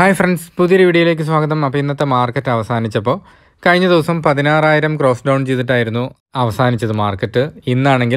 Hi friends, പുതിയൊരു വീഡിയോയിലേക്ക് സ്വാഗതം. അപ്പോൾ ഇന്നത്തെ മാർക്കറ്റ് അവസാനിച്ചപ്പോൾ കഴിഞ്ഞ ദിവസം 16,000 ക്രോസ് ഡൗൺ ചെയ്തിട്ടായിരുന്നു അവസാനിച്ചത് മാർക്കറ്റ്. ഇന്നാണെങ്കിൽ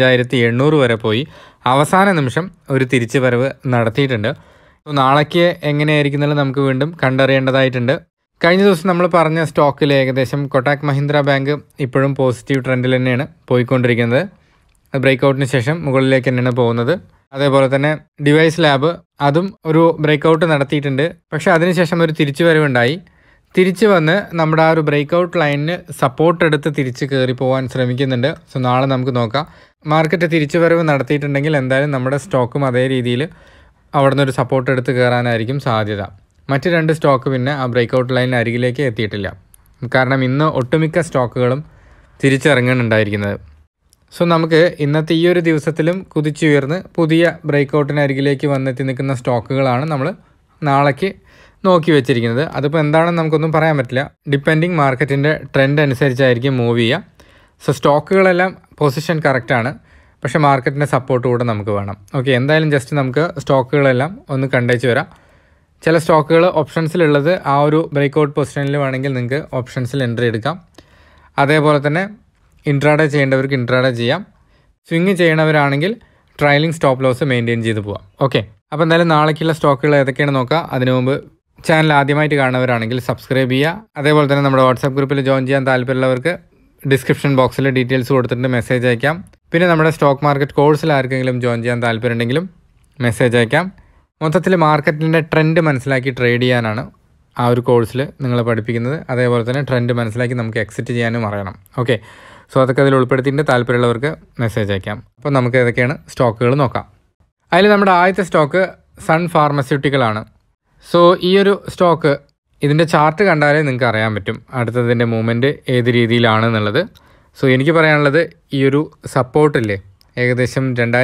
15,800 വരെ പോയി അവസാന നിമിഷം ഒരു തിരിച്ചു വരവ് നടത്തിയിട്ടുണ്ട്. അപ്പോൾ നാളേക്ക് എങ്ങനെയായിരിക്കുന്നത് നമുക്ക് വീണ്ടും കണ്ടറിയേണ്ടതായിട്ടുണ്ട്. കഴിഞ്ഞ ദിവസം നമ്മൾ പറഞ്ഞ സ്റ്റോക്കിൽ ഏകദേശം കൊട്ടാക് മഹീന്ദ്ര ബാങ്ക് ഇപ്പോഴും പോസിറ്റീവ് ട്രെൻഡിൽ തന്നെയാണ് പോയിക്കൊണ്ടിരിക്കുന്നത്. ബ്രേക്കൗട്ടിന് ശേഷം മുകളിലേക്ക് തന്നെയാണ് പോകുന്നത്. അതേപോലെ തന്നെ ഡിവൈസ് ലാബ് അതും ഒരു ബ്രേക്കൗട്ട് നടത്തിയിട്ടുണ്ട്. പക്ഷേ അതിനുശേഷം ഒരു തിരിച്ചു വരവുണ്ടായി. തിരിച്ചു വന്ന് നമ്മുടെ ആ ഒരു ബ്രേക്കൗട്ട് ലൈനിന് സപ്പോർട്ട് എടുത്ത് തിരിച്ച് കയറി പോകാൻ ശ്രമിക്കുന്നുണ്ട്. സോ നാളെ നമുക്ക് നോക്കാം. മാർക്കറ്റ് തിരിച്ചു വരവ് നടത്തിയിട്ടുണ്ടെങ്കിൽ എന്തായാലും നമ്മുടെ സ്റ്റോക്കും അതേ രീതിയിൽ അവിടെ നിന്നൊരു സപ്പോർട്ട് എടുത്ത് കയറാനായിരിക്കും സാധ്യത. മറ്റ് രണ്ട് സ്റ്റോക്ക് പിന്നെ ആ ബ്രേക്കൗട്ട് ലൈനിന് അരികിലേക്ക് എത്തിയിട്ടില്ല. കാരണം ഇന്ന് ഒട്ടുമിക്ക സ്റ്റോക്കുകളും തിരിച്ചിറങ്ങുന്നുണ്ടായിരിക്കുന്നത്. സോ നമുക്ക് ഇന്നത്തെ ഈ ഒരു ദിവസത്തിലും കുതിച്ചുയർന്ന് പുതിയ ബ്രേക്കൗട്ടിനരികിലേക്ക് വന്നെത്തി നിൽക്കുന്ന സ്റ്റോക്കുകളാണ് നമ്മൾ നാളേക്ക് നോക്കി വെച്ചിരിക്കുന്നത്. അതിപ്പോൾ എന്താണെന്ന് നമുക്കൊന്നും പറയാൻ പറ്റില്ല. ഡിപ്പെൻഡിങ് മാർക്കറ്റിൻ്റെ ട്രെൻഡ് അനുസരിച്ചായിരിക്കും മൂവ് ചെയ്യുക. സോ സ്റ്റോക്കുകളെല്ലാം പൊസിഷൻ കറക്റ്റാണ്, പക്ഷേ മാർക്കറ്റിൻ്റെ സപ്പോർട്ട് കൂടെ നമുക്ക് വേണം. ഓക്കെ, എന്തായാലും ജസ്റ്റ് നമുക്ക് സ്റ്റോക്കുകളെല്ലാം ഒന്ന് കണ്ടേച്ച് വരാം. ചില സ്റ്റോക്കുകൾ ഓപ്ഷൻസിലുള്ളത് ആ ഒരു ബ്രേക്കൗട്ട് പൊസിഷനിൽ വേണമെങ്കിൽ നിങ്ങൾക്ക് ഓപ്ഷൻസിൽ എൻട്രി എടുക്കാം. അതേപോലെ തന്നെ ഇൻട്രാഡേ ചെയ്യേണ്ടവർക്ക് ഇൻട്രാഡേ ചെയ്യാം. സ്വിങ് ചെയ്യണവരാണെങ്കിൽ ട്രailing സ്റ്റോപ്പ് ലോസ് മെയിൻറ്റെയിൻ ചെയ്ത് പോവാം. ഓക്കെ, അപ്പോൾ എന്തായാലും നാളേക്കുള്ള സ്റ്റോക്കുകൾ ഏതൊക്കെയാണ് നോക്കാം. അതിനു മുമ്പ് ചാനൽ ആദ്യമായിട്ട് കാണുന്നവരാണെങ്കിൽ സബ്സ്ക്രൈബ് ചെയ്യുക. അതേപോലെ തന്നെ നമ്മുടെ വാട്സാപ്പ് ഗ്രൂപ്പിൽ ജോയിൻ ചെയ്യാൻ താല്പര്യമുള്ളവർക്ക് ഡിസ്ക്രിപ്ഷൻ ബോക്സിൽ ഡീറ്റെയിൽസ് കൊടുത്തിട്ട് മെസ്സേജ് അയക്കാം. പിന്നെ നമ്മുടെ സ്റ്റോക്ക് മാർക്കറ്റ് കോഴ്സിൽ ആർക്കെങ്കിലും ജോയിൻ ചെയ്യാൻ താല്പര്യമുണ്ടെങ്കിലും മെസ്സേജ് അയക്കാം. മൊത്തത്തിൽ മാർക്കറ്റിൻ്റെ ട്രെൻഡ് മനസ്സിലാക്കി ട്രേഡ് ചെയ്യാനാണ് ആ ഒരു കോഴ്സിൽ നിങ്ങളെ പഠിപ്പിക്കുന്നത്. അതേപോലെ തന്നെ ട്രെൻഡ് മനസ്സിലാക്കി നമുക്ക് എക്സിറ്റ് ചെയ്യാനും അറിയണം. ഓക്കെ, സോ അതൊക്കെ അതിൽ ഉൾപ്പെടുത്തിയിട്ട് താല്പര്യമുള്ളവർക്ക് മെസ്സേജ് അയക്കാം. അപ്പോൾ നമുക്ക് ഏതൊക്കെയാണ് സ്റ്റോക്കുകൾ നോക്കാം. അതിൽ നമ്മുടെ ആദ്യത്തെ സ്റ്റോക്ക് സൺ ഫാർമസ്യൂട്ടിക്കലാണ്. സോ ഈ ഒരു സ്റ്റോക്ക് ഇതിൻ്റെ ചാർട്ട് കണ്ടാലേ നിങ്ങൾക്ക് അറിയാൻ പറ്റും അടുത്തതിൻ്റെ മൂവ്മെൻറ്റ് ഏത് രീതിയിലാണെന്നുള്ളത്. സോ എനിക്ക് പറയാനുള്ളത് ഈ ഒരു സപ്പോർട്ടില്ലേ ഏകദേശം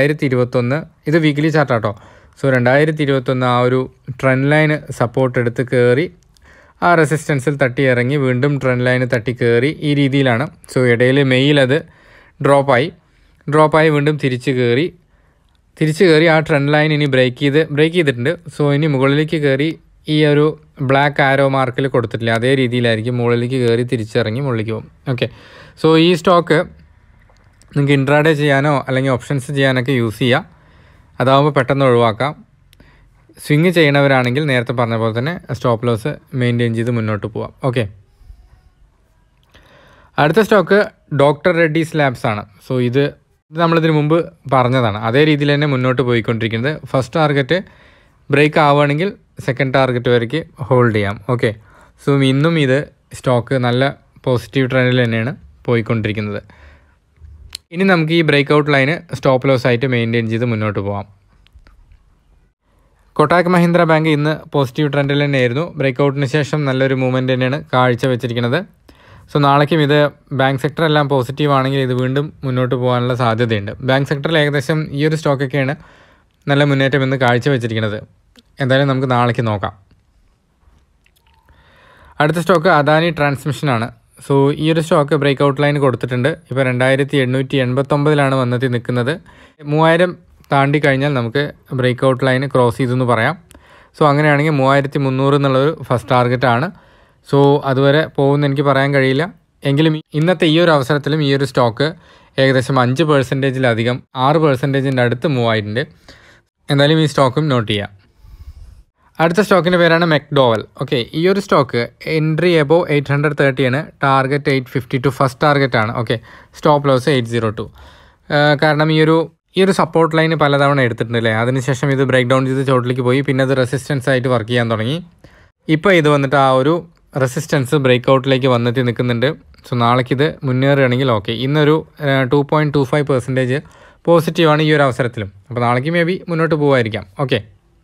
2021, ഇത് വീക്ക്ലി ചാർട്ടാട്ടോ. സോ 2021 ആ ഒരു ട്രെൻഡ് ലൈന് സപ്പോർട്ട് എടുത്ത് കയറി ആ റെസിസ്റ്റൻസിൽ തട്ടി ഇറങ്ങി വീണ്ടും ട്രെൻഡ് ലൈന് തട്ടി കയറി ഈ രീതിയിലാണ്. സോ ഇടയിൽ മെയിൽ അത് ഡ്രോപ്പായി വീണ്ടും തിരിച്ച് കയറി ആ ട്രെൻഡ് ലൈൻ ഇനി ബ്രേക്ക് ചെയ്തിട്ടുണ്ട്. സോ ഇനി മുകളിലേക്ക് കയറി ഈ ഒരു ബ്ലാക്ക് ആരോ മാർക്കിൽ കൊടുത്തിട്ടില്ല, അതേ രീതിയിലായിരിക്കും മുകളിലേക്ക് കയറി തിരിച്ചിറങ്ങി മുകളിലേക്ക് പോകും. ഓക്കെ, സോ ഈ സ്റ്റോക്ക് നിങ്ങൾക്ക് ഇൻട്രാഡേ ചെയ്യാനോ അല്ലെങ്കിൽ ഓപ്ഷൻസ് ചെയ്യാനൊക്കെ യൂസ് ചെയ്യാം. അതാകുമ്പോൾ പെട്ടെന്ന് ഒഴിവാക്കാം. സ്വിങ് ചെയ്യണവരാണെങ്കിൽ നേരത്തെ പറഞ്ഞ പോലെ തന്നെ സ്റ്റോപ്പ് ലോസ് മെയിൻറ്റെയിൻ ചെയ്ത് മുന്നോട്ട് പോവാം. ഓക്കെ, അടുത്ത സ്റ്റോക്ക് ഡോക്ടർ റെഡ്ഡീസ് ലാബ്സ് ആണ്. സോ ഇത് നമ്മളിതിന് മുമ്പ് പറഞ്ഞതാണ്, അതേ രീതിയിൽ തന്നെ മുന്നോട്ട് പോയിക്കൊണ്ടിരിക്കുന്നത്. ഫസ്റ്റ് ടാർഗറ്റ് ബ്രേക്ക് ആവുകയാണെങ്കിൽ സെക്കൻഡ് ടാർഗറ്റ് വരയ്ക്ക് ഹോൾഡ് ചെയ്യാം. ഓക്കെ, സോ ഇന്നും ഇത് സ്റ്റോക്ക് നല്ല പോസിറ്റീവ് ട്രെൻഡിൽ തന്നെയാണ് പോയിക്കൊണ്ടിരിക്കുന്നത്. ഇനി നമുക്ക് ഈ ബ്രേക്കൗട്ട് ലൈന് സ്റ്റോപ്പ് ലോസ് ആയിട്ട് മെയിൻറ്റെയിൻ ചെയ്ത് മുന്നോട്ട് പോകാം. കൊട്ടാക് മഹീന്ദ്ര ബാങ്ക് ഇന്ന് പോസിറ്റീവ് ട്രെൻഡിൽ തന്നെയായിരുന്നു. ബ്രേക്കൗട്ടിന് ശേഷം നല്ലൊരു മൂവ്മെൻറ്റ് തന്നെയാണ് കാഴ്ച വെച്ചിരിക്കുന്നത്. സോ നാളേക്കും ഇത് ബാങ്ക് സെക്ടർ എല്ലാം പോസിറ്റീവ് ആണെങ്കിൽ ഇത് വീണ്ടും മുന്നോട്ട് പോകാനുള്ള സാധ്യതയുണ്ട്. ബാങ്ക് സെക്ടറിൽ ഏകദേശം ഈ ഒരു സ്റ്റോക്കൊക്കെയാണ് നല്ല മുന്നേറ്റം എന്ന് കാഴ്ച വെച്ചിരിക്കുന്നത്. എന്തായാലും നമുക്ക് നാളേക്ക് നോക്കാം. അടുത്ത സ്റ്റോക്ക് അദാനി ട്രാൻസ്മിഷനാണ്. സോ ഈ ഒരു സ്റ്റോക്ക് ബ്രേക്കൗട്ട് ലൈൻ കൊടുത്തിട്ടുണ്ട്. ഇപ്പോൾ 2889 വന്നെത്തി നിൽക്കുന്നത്. 3000 താണ്ടി കഴിഞ്ഞാൽ നമുക്ക് ബ്രേക്കൗട്ട് ലൈൻ ക്രോസ് ചെയ്തെന്ന് പറയാം. സോ അങ്ങനെയാണെങ്കിൽ 3300 എന്നുള്ളൊരു ഫസ്റ്റ് ടാർഗറ്റാണ്. സോ അതുവരെ പോകുമെന്ന് എനിക്ക് പറയാൻ കഴിയില്ല. എങ്കിലും ഇന്നത്തെ ഈ ഒരു അവസരത്തിലും ഈ ഒരു സ്റ്റോക്ക് ഏകദേശം 5%-ലധികം 6%-ൻ്റെ അടുത്ത് മൂവ് ആയിട്ടുണ്ട്. എന്തായാലും ഈ സ്റ്റോക്കും നോട്ട് ചെയ്യാം. അടുത്ത സ്റ്റോക്കിൻ്റെ പേരാണ് മെക്ഡോവൽ. ഓക്കെ, ഈ ഒരു സ്റ്റോക്ക് എൻട്രി എബോ 830 ആണ്, ടാർഗറ്റ് 852 ഫസ്റ്റ് ടാർഗറ്റാണ്. Okay, stop loss 802. കാരണം ഈ ഒരു സപ്പോർട്ട് ലൈന് പലതവണ എടുത്തിട്ടുണ്ടല്ലേ, അതിനുശേഷം ഇത് ബ്രേക്ക് ഡൗൺ ചെയ്ത് ചോട്ടിലേക്ക് പോയി, പിന്നെ അത് റെസിസ്റ്റൻസ് ആയിട്ട് വർക്ക് ചെയ്യാൻ തുടങ്ങി. ഇപ്പോൾ ഇത് വന്നിട്ട് ആ ഒരു റെസിസ്റ്റൻസ് ബ്രേക്കൗട്ടിലേക്ക് വന്നെത്തി നിൽക്കുന്നുണ്ട്. സോ നാളേക്ക് ഇത് മുന്നേറുകയാണെങ്കിൽ ഓക്കെ. ഇന്നൊരു 2.25% പോസിറ്റീവാണ് ഈ ഒരു അവസരത്തിലും. അപ്പോൾ നാളേക്ക് മേ ബി മുന്നോട്ട് പോകുമായിരിക്കാം. ഓക്കെ,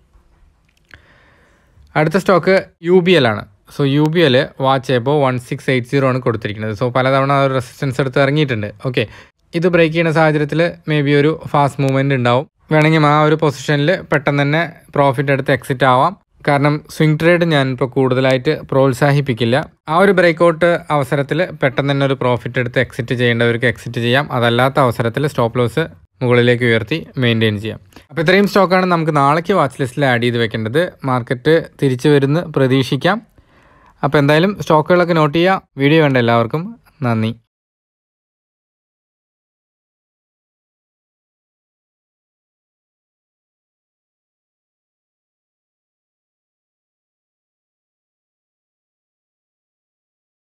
അടുത്ത സ്റ്റോക്ക് UBL ആണ്. സോ UBL വാച്ച് എബോ 1680 ആണ് കൊടുത്തിരിക്കുന്നത്. സോ പലതവണ ആ ഒരു റെസിസ്റ്റൻസ് എടുത്ത് ഇറങ്ങിയിട്ടുണ്ട്. ഓക്കെ, ഇത് ബ്രേക്ക് ചെയ്യുന്ന സാഹചര്യത്തിൽ മേ ബി ഒരു ഫാസ്റ്റ് മൂവ്മെൻറ്റ് ഉണ്ടാവും. വേണമെങ്കിൽ ആ ഒരു പൊസിഷനിൽ പെട്ടെന്ന് തന്നെ പ്രോഫിറ്റ് എടുത്ത് എക്സിറ്റ് ആവാം. കാരണം സ്വിംഗ് ട്രേഡ് ഞാനിപ്പോൾ കൂടുതലായിട്ട് പ്രോത്സാഹിപ്പിക്കില്ല. ആ ഒരു ബ്രേക്കൗട്ട് അവസരത്തിൽ പെട്ടെന്ന് തന്നെ ഒരു പ്രോഫിറ്റ് എടുത്ത് എക്സിറ്റ് ചെയ്യേണ്ടവർക്ക് എക്സിറ്റ് ചെയ്യാം. അതല്ലാത്ത അവസരത്തിൽ സ്റ്റോപ്പ് ലോസ് മുകളിലേക്ക് ഉയർത്തി മെയിൻറ്റെയിൻ ചെയ്യാം. അപ്പോൾ ഇത്രയും സ്റ്റോക്കാണ് നമുക്ക് നാളേക്ക് വാച്ച് ലിസ്റ്റിൽ ആഡ് ചെയ്ത് വെക്കേണ്ടത്. മാർക്കറ്റ് തിരിച്ചു വരുന്ന പ്രതീക്ഷിക്കാം. അപ്പോൾ എന്തായാലും സ്റ്റോക്കുകളൊക്കെ നോട്ട് ചെയ്യുക. വീഡിയോ കണ്ട എല്ലാവർക്കും നന്ദി.